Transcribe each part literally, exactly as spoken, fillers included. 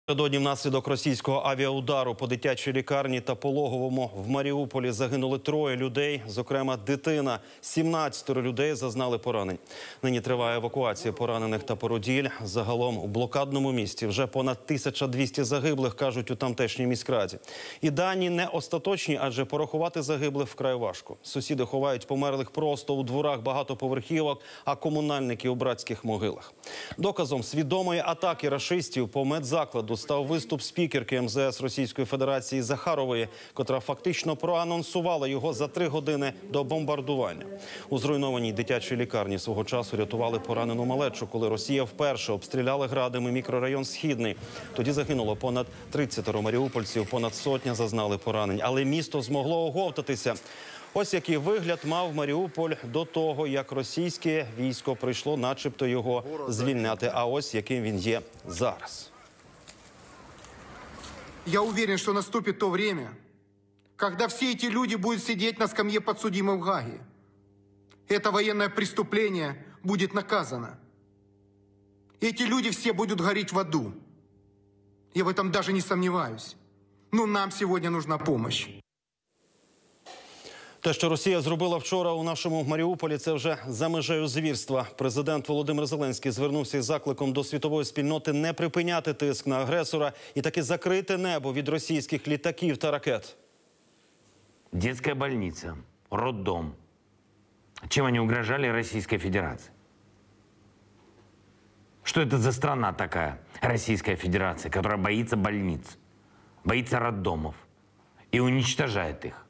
Напередодні внаслідок російського авіаудару по дитячій лікарні та пологовому в Маріуполі загинули троє людей, зокрема дитина. сімнадцятеро людей зазнали поранень. Нині триває евакуація поранених та породіль. Загалом у блокадному місті вже понад тисяча двісті загиблих, кажуть у тамтешній міськраді. І дані не остаточні, адже порахувати загиблих вкрай важко. Сусіди ховають померлих просто у дворах багатоповерхівок, а комунальники у братських могилах. Доказом свідомої атаки рашистів по медзакладу став виступ спікерки ем зе ес Російської Федерації Захарової, котра фактично проанонсувала його за три години до бомбардування. У зруйнованій дитячій лікарні свого часу рятували поранену малечу, коли Росія вперше обстріляла градами мікрорайон Східний. Тоді загинуло понад тридцять маріупольців, понад сотня зазнали поранень. Але місто змогло оговтатися. Ось який вигляд мав Маріуполь до того, як російське військо прийшло начебто його звільняти. А ось яким він є зараз. Я уверен, что наступит то время, когда все эти люди будут сидеть на скамье подсудимых в Гаге. Это военное преступление будет наказано. Эти люди все будут гореть в аду. Я в этом даже не сомневаюсь. Но нам сегодня нужна помощь. Те, що Росія зробила вчора у нашому Маріуполі, це вже за межею звірства. Президент Володимир Зеленський звернувся із закликом до світової спільноти не припиняти тиск на агресора і таки закрити небо від російських літаків та ракет. Детская больница, роддом. Чем они угрожали Российской Федерации? Что это за страна такая, Российская Федерация, которая боится больниц, боится роддомов и уничтожает их?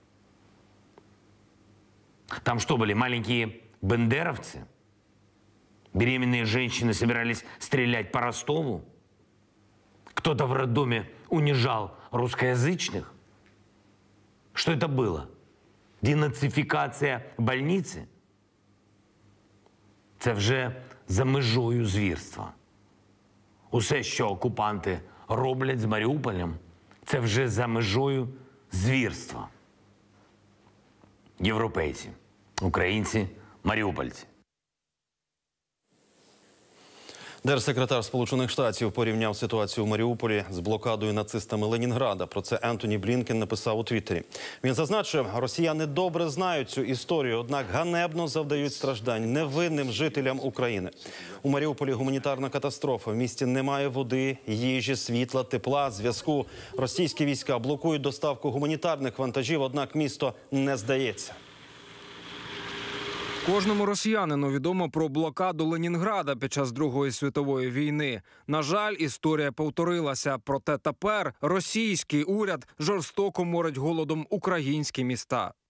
Там что были, маленькие бендеровцы? Беременные женщины собирались стрелять по Ростову? Кто-то в роддоме унижал русскоязычных? Что это было? Денацификация больницы? Це вже за межою звірства. Усе, що окупанти роблять з Маріуполем, це вже за межою звірства. Європейці, українці, маріупольці. Держсекретар Сполучених Штатів порівняв ситуацію у Маріуполі з блокадою нацистами Ленінграда. Про це Ентоні Блінкен написав у Твіттері. Він зазначив, росіяни добре знають цю історію, однак ганебно завдають страждань невинним жителям України. У Маріуполі гуманітарна катастрофа. В місті немає води, їжі, світла, тепла, зв'язку. Російські війська блокують доставку гуманітарних вантажів, однак місто не здається. Кожному росіянину відомо про блокаду Ленінграда під час Другої світової війни. На жаль, історія повторилася. Проте тепер російський уряд жорстоко морить голодом українські міста.